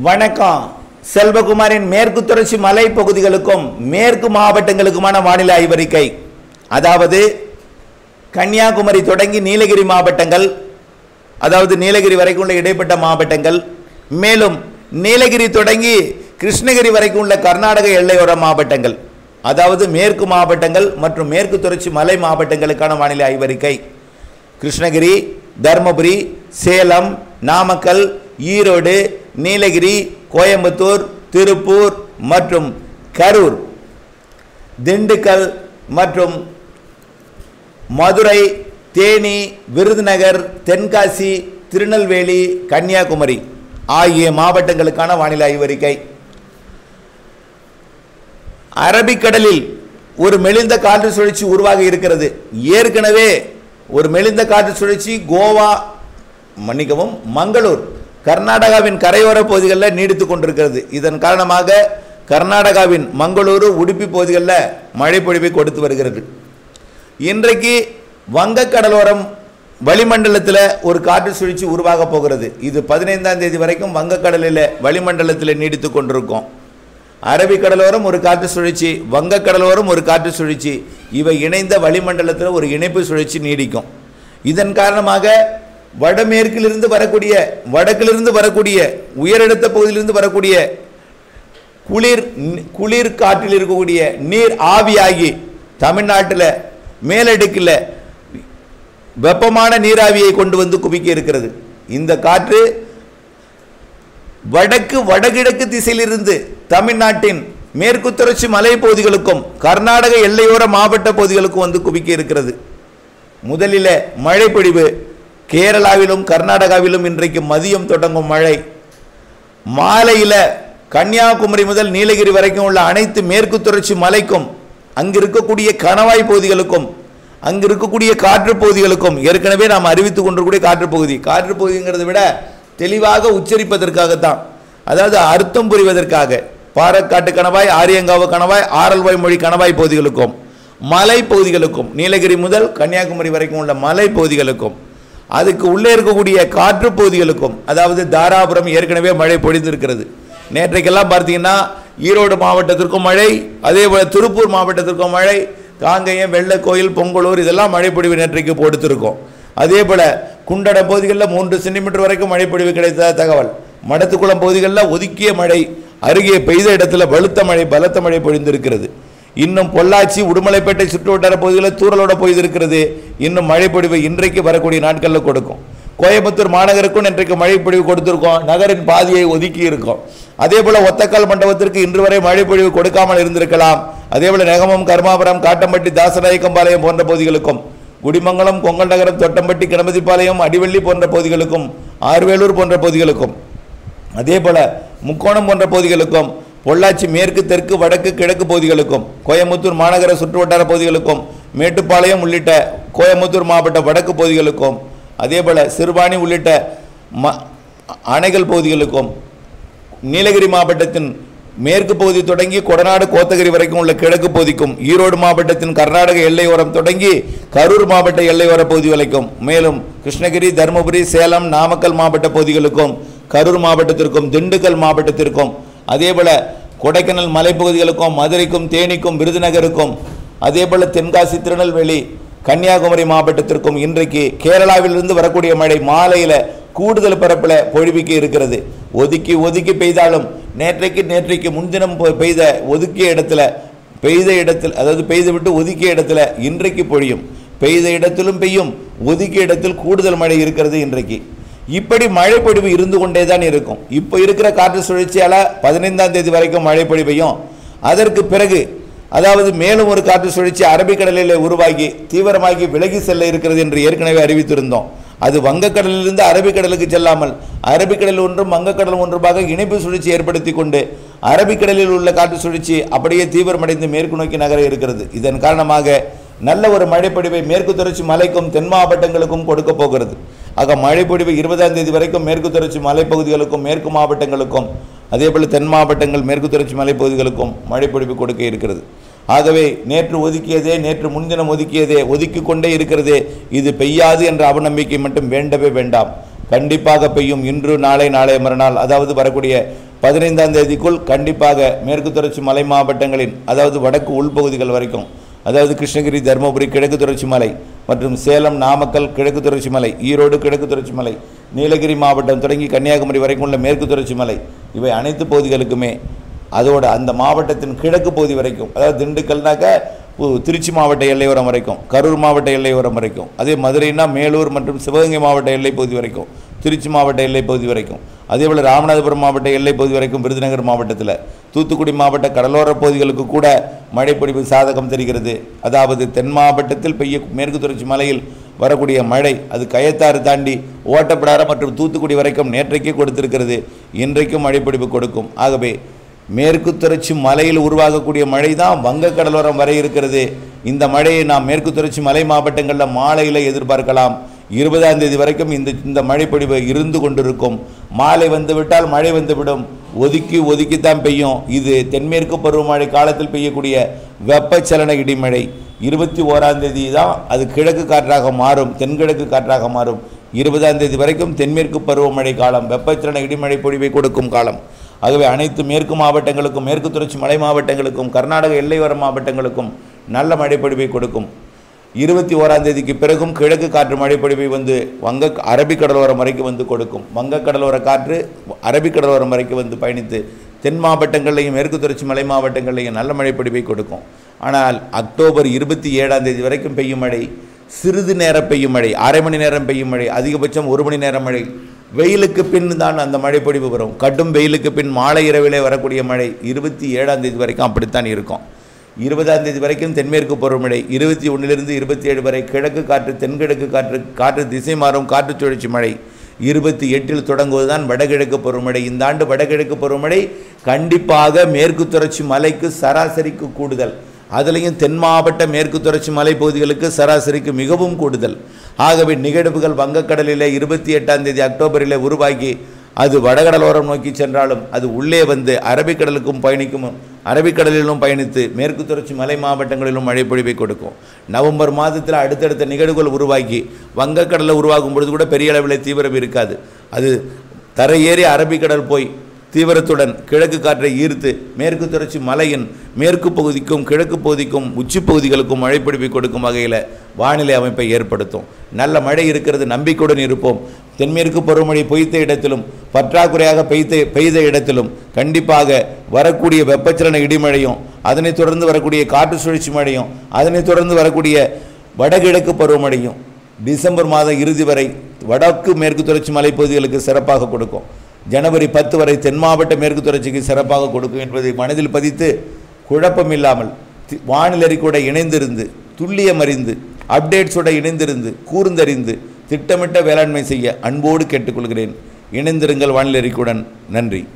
வணக்கம். செல்வகுமாரின் மேற்கு தொடர்ச்சி மலை பகுதிகளுக்கும் மேற்கு மாவட்டங்களுக்குமான வானிலை ஆய்வறிக்கை. அதாவது கன்னியாகுமரி தொடங்கி நீலகிரி மாவட்டங்கள், அதாவது நீலகிரி வரைக்கும் உள்ள இடைப்பட்ட மாவட்டங்கள், மேலும் நீலகிரி தொடங்கி கிருஷ்ணகிரி வரைக்கும் உள்ள கர்நாடக எல்லையோர மாவட்டங்கள், அதாவது மேற்கு மாவட்டங்கள் மற்றும் மேற்கு தொடர்ச்சி மலை மாவட்டங்களுக்கான வானிலை ஆய்வறிக்கை. கிருஷ்ணகிரி, தர்மபுரி, சேலம், நாமக்கல், ஈரோடு, நீலகிரி, கோயம்புத்தூர், திருப்பூர் மற்றும் கரூர், திண்டுக்கல் மற்றும் மதுரை, தேனி, விருதுநகர், தென்காசி, திருநெல்வேலி, கன்னியாகுமரி ஆகிய மாவட்டங்களுக்கான வானிலை ஆய்வறிக்கை. அரபிக்கடலில் ஒரு மெலிந்த காற்று சுழற்சி உருவாகி இருக்கிறது. ஏற்கனவே ஒரு மெலிந்த காற்று சுழற்சி கோவா, மன்னிக்கவும், மங்களூர், கர்நாடகாவின் கரையோர பகுதிகளில் நீடித்து கொண்டிருக்கிறது. இதன் காரணமாக கர்நாடகாவின் மங்களூரு, உடுப்பி பகுதிகளில் மழை பொழிவை கொடுத்து வருகிறது. இன்றைக்கு வங்கக்கடலோரம் வளிமண்டலத்தில் ஒரு காற்று சுழற்சி உருவாக போகிறது. இது 15ஆம் தேதி வரைக்கும் வங்கக்கடலில் வளிமண்டலத்தில் நீடித்து கொண்டிருக்கும். அரபிக்கடலோரம் ஒரு காற்று சுழற்சி, வங்கக்கடலோரம் ஒரு காற்று சுழற்சி, இவை இணைந்த வளிமண்டலத்தில் ஒரு இணைப்பு சுழற்சி நீடிக்கும். இதன் காரணமாக வடமேற்கிலிருந்து வரக்கூடிய, வடக்கிலிருந்து வரக்கூடிய, உயரடுத்த பகுதியிலிருந்து வரக்கூடிய குளிர் காற்றில் இருக்கக்கூடிய நீர் ஆவியாகி தமிழ்நாட்டில் மேலடுக்கில் வெப்பமான நீராவியை கொண்டு வந்து குவிக்க இருக்கிறது. இந்த காற்று வடக்கு வடகிழக்கு திசையிலிருந்து தமிழ்நாட்டின் மேற்கு தொடர்ச்சி மலை பகுதிகளுக்கும் கர்நாடக எல்லையோர மாவட்ட பகுதிகளுக்கும் வந்து குவிக்க இருக்கிறது. முதலில் மழை பொழிவு கேரளாவிலும் கர்நாடகாவிலும் இன்றைக்கு மதியம் தொடங்கும் மழை. மாலையில் கன்னியாகுமரி முதல் நீலகிரி வரைக்கும் உள்ள அனைத்து மேற்கு தொடர்ச்சி மலைக்கும், அங்கு இருக்கக்கூடிய கணவாய் பகுதிகளுக்கும், அங்கு இருக்கக்கூடிய காற்று பகுதிகளுக்கும், ஏற்கனவே நாம் அறிவித்துக் கொண்டிருக்கூடிய காற்று பகுதி, காற்று பகுதிங்கிறத விட தெளிவாக உச்சரிப்பதற்காகத்தான், அதாவது அர்த்தம் புரிவதற்காக, பாரக்காட்டு கணவாய், ஆரியங்காவு கணவாய், ஆரல்வாய் மொழி கணவாய் பகுதிகளுக்கும், மலை பகுதிகளுக்கும், நீலகிரி முதல் கன்னியாகுமரி வரைக்கும் உள்ள மலை பகுதிகளுக்கும், அதுக்கு உள்ளே இருக்கக்கூடிய காற்று பகுதிகளுக்கும், அதாவது தாராபுரம் ஏற்கனவே மழை பொழிந்திருக்கிறது. நேற்றைக்கெல்லாம் பார்த்தீங்கன்னா ஈரோடு மாவட்டத்திற்கும் மழை, அதே போல் திருப்பூர் மாவட்டத்திற்கும் மழை, காங்கேயம், வெள்ளக்கோயில், பொங்கலூர் இதெல்லாம் மழைப்பொழிவு நேற்றைக்கு கொடுத்திருக்கோம். அதே போல் குண்டட பகுதிகளில் 3 சென்டிமீட்டர் வரைக்கும் மழைப்பொழிவு கிடைத்த தகவல். மடத்துக்குளம் பகுதிகளில் ஒதுக்கிய மழை, அருகே பெய்த இடத்துல வலுத்த மழை, பலத்த மழை பொழிந்திருக்கிறது. இன்னும் பொள்ளாச்சி, உடுமலைப்பேட்டை சுற்றுவட்டார பகுதிகளில் தூரலோட போயிருக்கிறது. இன்னும் மழைப்பொழிவு இன்றைக்கு வரக்கூடிய நாட்களில் கொடுக்கும். கோயம்புத்தூர் மாநகருக்கும் இன்றைக்கு மழைப்பொழிவு கொடுத்திருக்கோம், நகரின் பாதியை ஒதுக்கி இருக்கும். அதே போல ஒத்தக்கால் மண்டபத்திற்கு இன்று வரை மழைப்பொழிவு கொடுக்காமல் இருந்திருக்கலாம். அதே போல நெகமம், கர்மாபுரம், காட்டம்பட்டி, தாசநாயக்கம்பாளையம் போன்ற பகுதிகளுக்கும், குடிமங்கலம், கொங்கல் நகரம், தொட்டம்பட்டி, கணபதிபாளையம், அடிவள்ளி போன்ற பகுதிகளுக்கும், ஆர்வேலூர் போன்ற பகுதிகளுக்கும், அதே போல முக்கோணம் போன்ற பகுதிகளுக்கும், பொள்ளாச்சி மேற்கு, தெற்கு, வடக்கு, கிழக்கு பகுதிகளுக்கும், கோயம்புத்தூர் மாநகர சுற்றுவட்டார பகுதிகளுக்கும், மேட்டுப்பாளையம் உள்ளிட்ட கோயம்புத்தூர் மாவட்ட வடக்கு பகுதிகளுக்கும், அதே போல சிறுபாணி உள்ளிட்ட அணைகள் பகுதிகளுக்கும், நீலகிரி மாவட்டத்தின் மேற்கு பகுதி தொடங்கி கொடநாடு, கோத்தகிரி வரைக்கும் உள்ள கிழக்கு பகுதிக்கும், ஈரோடு மாவட்டத்தின் கர்நாடக எல்லையோரம் தொடங்கி கரூர் மாவட்ட எல்லையோர பகுதி வரைக்கும், மேலும் கிருஷ்ணகிரி, தருமபுரி, சேலம், நாமக்கல் மாவட்ட பகுதிகளுக்கும், கரூர் மாவட்டத்திற்கும், திண்டுக்கல் மாவட்டத்திற்கும், அதே போல கொடைக்கானல் மலைப்பகுதிகளுக்கும், மதுரைக்கும், தேனிக்கும், விருதுநகருக்கும், அதே போல தென்காசி, திருநெல்வேலி, கன்னியாகுமரி மாவட்டத்திற்கும் இன்றைக்கு கேரளாவிலிருந்து வரக்கூடிய மழை மாலையில் கூடுதல் பரப்பில் பொழிவிக்க இருக்கிறது. ஒதுக்கி ஒதுக்கி பெய்தாலும் நேற்றைக்கு முன்தினம் பெய்த ஒதுக்கிய இடத்துல, அதாவது பெய்து விட்டு ஒதுக்கிய இடத்துல இன்றைக்கு பொழியும். பெய்த இடத்திலும் பெய்யும், ஒதுக்கிய இடத்தில் கூடுதல் மழை இருக்கிறது இன்றைக்கு. இப்படி மழை பொழிவு இருந்து கொண்டே தான் இருக்கும். இப்போ இருக்கிற காற்று சுழற்சியால் 15ஆம் தேதி வரைக்கும் மழை பொழிவையும், அதற்கு பிறகு அதாவது மேலும் ஒரு காற்று சுழற்சி அரபிக்கடலில் உருவாகி தீவிரமாகி விலகி செல்ல இருக்கிறது என்று ஏற்கனவே அறிவித்திருந்தோம். அது வங்கக்கடலிலிருந்து அரபிக்கடலுக்கு செல்லாமல் அரபிக்கடல் ஒன்றும் வங்கக்கடல் ஒன்றுமாக இணைப்பு சுழற்சி ஏற்படுத்தி கொண்டு அரபிக்கடலில் உள்ள காற்று சுழற்சி அப்படியே தீவிரமடைந்து மேற்கு நோக்கி நகர இருக்கிறது. இதன் காரணமாக நல்ல ஒரு மழைப்பொழிவை மேற்கு தொடர்ச்சி மலைக்கும் தென் மாவட்டங்களுக்கும் கொடுக்க போகிறது. ஆக மழைப்பொழிவு 20ஆம் தேதி வரைக்கும் மேற்கு தொடர்ச்சி மலைப்பகுதிகளுக்கும், மேற்கு மாவட்டங்களுக்கும், அதே போல் தென் மாவட்டங்கள், மேற்கு தொடர்ச்சி மலைப்பகுதிகளுக்கும் மழைப்பொழிவு கொடுக்க இருக்கிறது. ஆகவே நேற்று ஒதுக்கியதே, நேற்று முன்தினம் ஒதுக்கியதே, ஒதுக்கி கொண்டே இருக்கிறதே, இது பெய்யாது என்ற அவநம்பிக்கை மட்டும் வேண்டவே வேண்டாம். கண்டிப்பாக பெய்யும். இன்று, நாளை, நாளை மறுநாள், அதாவது வரக்கூடிய 15ஆம் தேதிக்குள் கண்டிப்பாக மேற்கு தொடர்ச்சி மலை மாவட்டங்களின் அதாவது வடக்கு உள்பகுதிகள் வரைக்கும், அதாவது கிருஷ்ணகிரி, தருமபுரி கிழக்கு தொடர்ச்சி மலை மற்றும் சேலம், நாமக்கல் கிழக்கு தொடர்ச்சி மலை, ஈரோடு கிழக்கு தொடர்ச்சி மலை, நீலகிரி மாவட்டம் தொடங்கி கன்னியாகுமரி வரைக்கும் உள்ள மேற்கு தொடர்ச்சி மலை, இவை அனைத்து பகுதிகளுக்குமே, அதோட அந்த மாவட்டத்தின் கிழக்கு பகுதி வரைக்கும், அதாவது திண்டுக்கல்னாக்க திருச்சி மாவட்ட எல்லையோரம் வரைக்கும், கரூர் மாவட்ட எல்லையோரம் வரைக்கும், அதே மதுரைனா மேலூர் மற்றும் சிவகங்கை மாவட்ட எல்லை பகுதி வரைக்கும், திருச்சி மாவட்ட எல்லை பகுதி வரைக்கும், அதேபோல் ராமநாதபுரம் மாவட்ட எல்லை பகுதி வரைக்கும், விருதுநகர் மாவட்டத்தில், தூத்துக்குடி மாவட்ட கடலோர பகுதிகளுக்கு கூட மழைப்பொழிவு சாதகம் தெரிகிறது. அதாவது தென் மாவட்டத்தில் பெய்ய மேற்கு தொடர்ச்சி மலையில் வரக்கூடிய மழை அது கயத்தாறு தாண்டி ஓட்டப்பிடாரம் மற்றும் தூத்துக்குடி வரைக்கும் நேற்றைக்கே கொடுத்திருக்கிறது, இன்றைக்கும் மழைப்பொழிவு கொடுக்கும். ஆகவே மேற்கு தொடர்ச்சி மலையில் உருவாகக்கூடிய மழை தான் வங்கக்கடலோரம் வரை இருக்கிறது. இந்த மழையை நாம் மேற்கு தொடர்ச்சி மலை மாவட்டங்களில் மாலையில் எதிர்பார்க்கலாம். 20ஆம் தேதி வரைக்கும் இந்த மழைப்பொழிவு இருந்து கொண்டிருக்கும். மாலை வந்துவிட்டால் மழை வந்துவிடும், ஒதுக்கித்தான் பெய்யும். இது தென்மேற்கு பருவமழை காலத்தில் பெய்யக்கூடிய வெப்பச்சலன இடிமழை. 21ஆம் தேதி தான் அது கிழக்கு காற்றாக மாறும், தென்கிழக்கு காற்றாக மாறும். 20ஆம் தேதி வரைக்கும் தென்மேற்கு பருவமழை காலம், வெப்பச்சலன இடிமழை பொழிவை கொடுக்கும் காலம். ஆகவே அனைத்து மேற்கு மாவட்டங்களுக்கும், மேற்கு தொடர்ச்சி மலை மாவட்டங்களுக்கும், கர்நாடக எல்லையோர மாவட்டங்களுக்கும் நல்ல மழைப்பொழிவை கொடுக்கும். 21ஆம் தேதிக்கு பிறகும் கிழக்கு காற்று மழைப்பொழிவை அரபிக்கடலோரம் வரைக்கும் வந்து கொடுக்கும். வங்கக்கடலோர காற்று அரபிக்கடலோரம் வரைக்கும் வந்து பயணித்து தென் மாவட்டங்களையும் மேற்கு தொடர்ச்சி மலை மாவட்டங்களையும் நல்ல மழைப்பொழிவை கொடுக்கும். ஆனால் அக்டோபர் 27ஆம் தேதி வரைக்கும் பெய்யும் மழை சிறிது நேரம் பெய்யும் மழை, அரை மணி நேரம் பெய்யும் மழை, அதிகபட்சம் 1 மணி நேரம் மழை. வெயிலுக்கு பின் தான் அந்த மழைப்பொழிவு வரும். கடும் வெயிலுக்கு பின் மாலை இரவிலே வரக்கூடிய மழை 27ஆம் தேதி வரைக்கும் அப்படித்தான் இருக்கும். 20ஆம் தேதி வரைக்கும் தென்மேற்கு பருவமழை, 21லிருந்து 27 வரை கிழக்கு காற்று, தென்கிழக்கு காற்று திசை மாறும் காற்று சுழற்சி மழை. 28இல் தொடங்குவதுதான் வடகிழக்கு பருவமழை. இந்த ஆண்டு வடகிழக்கு பருவமழை கண்டிப்பாக மேற்கு தொடர்ச்சி மலைக்கு சராசரிக்கு கூடுதல், அதுலேயும் தென் மாவட்ட மேற்கு தொடர்ச்சி மலைப்பகுதிகளுக்கு சராசரிக்கு மிகவும் கூடுதல். ஆகவே நிகழ்வுகள் வங்கக்கடலில் 28ஆம் தேதி அக்டோபரில் உருவாகி அது வடகடலோரம் நோக்கி சென்றாலும் அது உள்ளே வந்து அரபிக்கடலுக்கும் பயணிக்கும், அரபிக்கடலிலும் பயணித்து மேற்கு தொடர்ச்சி மலை மாவட்டங்களிலும் மழைப்பொழிவை கொடுக்கும். நவம்பர் மாதத்தில் அடுத்தடுத்த நிகழ்வுகள் உருவாக்கி வங்கக்கடலில் உருவாகும் பொழுது கூட பெரிய அளவில் தீவிரம் இருக்காது. அது தரையேறி அரபிக்கடல் போய் தீவிரத்துடன் கிழக்கு காற்றை ஈர்த்து மேற்கு தொடர்ச்சி மலையின் மேற்கு பகுதிக்கும் கிழக்கு பகுதிக்கும் உச்சி பகுதிகளுக்கும் மழைப்பொழிவை கொடுக்கும் வகையில் வானிலை அமைப்பை ஏற்படுத்தும். நல்ல மழை இருக்கிறது, நம்பிக்கையுடன் இருப்போம். தென்மேற்கு பருவமழை பொய்த்த இடத்திலும் பற்றாக்குறையாக பெய்த இடத்திலும் கண்டிப்பாக வரக்கூடிய வெப்பச்சலன இடிமழையும், அதனைத் தொடர்ந்து வரக்கூடிய காற்று சுழற்சி மழையும், அதனைத் தொடர்ந்து வரக்கூடிய வடகிழக்கு பருவமழையும் டிசம்பர் மாதம் இறுதி வரை வடக்கு மேற்கு தொடர்ச்சி மலைப்பகுதிகளுக்கு சிறப்பாக கொடுக்கும். ஜனவரி 10 வரை தென் மாவட்ட மேற்கு தொடர்ச்சிக்கு சிறப்பாக கொடுக்கும் என்பதை மனதில் பதித்து குழப்பமில்லாமல் வானிலை கூட இணைந்திருந்து, துல்லியம் அறிந்து, அப்டேட்ஸோட இணைந்திருந்து, கூர்ந்தறிந்து திட்டமிட்ட வேளாண்மை செய்ய அன்போடு கேட்டுக்கொள்கிறேன். இணைந்திருங்கள் வானிலை அறிக்கையுடன். நன்றி.